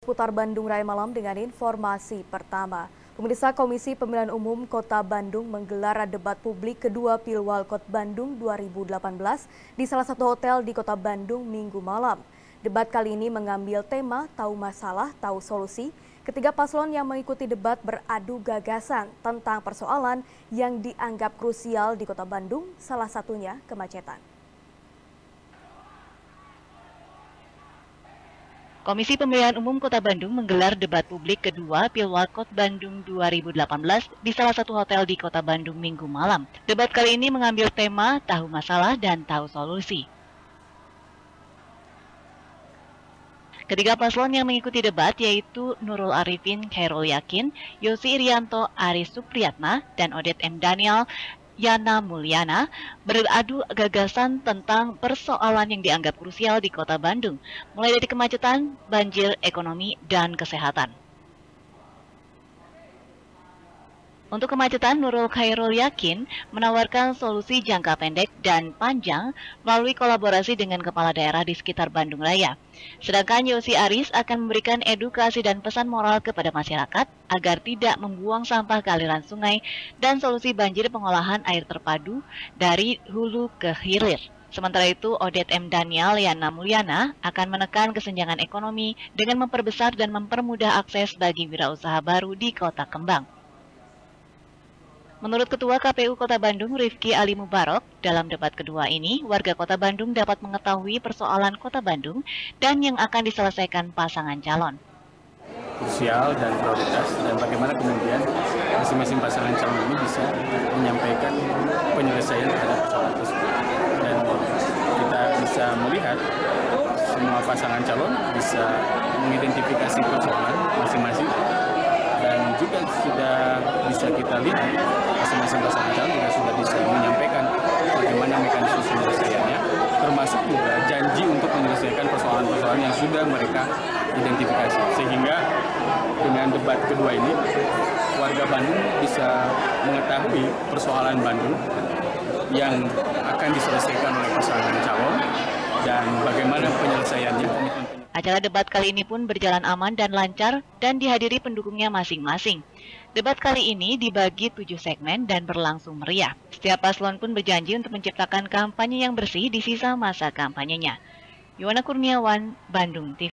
Putar Bandung Raya Malam dengan informasi pertama. Pemirsa, Komisi Pemilihan Umum Kota Bandung menggelar debat publik kedua Pilwalkot Bandung 2018 di salah satu hotel di Kota Bandung Minggu malam. Debat kali ini mengambil tema tahu masalah, tahu solusi. Ketiga paslon yang mengikuti debat beradu gagasan tentang persoalan yang dianggap krusial di Kota Bandung, salah satunya kemacetan. Komisi Pemilihan Umum Kota Bandung menggelar debat publik kedua Pilwalkot Bandung 2018 di salah satu hotel di Kota Bandung Minggu malam. Debat kali ini mengambil tema tahu masalah dan tahu solusi. Ketiga paslon yang mengikuti debat yaitu Nurul Arifin Khairul Yakin, Yosi Irianto Aris Supriyatna, dan Odet M. Daniel Yana Mulyana beradu gagasan tentang persoalan yang dianggap krusial di Kota Bandung, mulai dari kemacetan, banjir, ekonomi, dan kesehatan. Untuk kemacetan, Nurul Khairul Yakin menawarkan solusi jangka pendek dan panjang melalui kolaborasi dengan kepala daerah di sekitar Bandung Raya. Sedangkan Yosi Aris akan memberikan edukasi dan pesan moral kepada masyarakat agar tidak membuang sampah ke aliran sungai dan solusi banjir pengolahan air terpadu dari hulu ke hilir. Sementara itu, Odet M. Daniel Yana Mulyana akan menekan kesenjangan ekonomi dengan memperbesar dan mempermudah akses bagi wirausaha baru di Kota Kembang. Menurut Ketua KPU Kota Bandung, Rifki Ali Mubarok, dalam debat kedua ini, warga Kota Bandung dapat mengetahui persoalan Kota Bandung dan yang akan diselesaikan pasangan calon. Krusial dan prioritas, dan bagaimana kemudian masing-masing pasangan calon ini bisa menyampaikan penyelesaian terhadap persoalan tersebut. Dan kita bisa melihat semua pasangan calon bisa mengidentifikasi persoalan masing-masing. Dan juga sudah bisa kita lihat masing-masing pasangan calon juga sudah bisa menyampaikan bagaimana mekanisme penyelesaiannya, termasuk juga janji untuk menyelesaikan persoalan-persoalan yang sudah mereka identifikasi. Sehingga dengan debat kedua ini, warga Bandung bisa mengetahui persoalan Bandung yang akan diselesaikan oleh pasangan calon dan bagaimana penyelesaiannya. Acara debat kali ini pun berjalan aman dan lancar dan dihadiri pendukungnya masing-masing. Debat kali ini dibagi 7 segmen dan berlangsung meriah. Setiap paslon pun berjanji untuk menciptakan kampanye yang bersih di sisa masa kampanyenya. Yuwana Kurniawan, Bandung TV.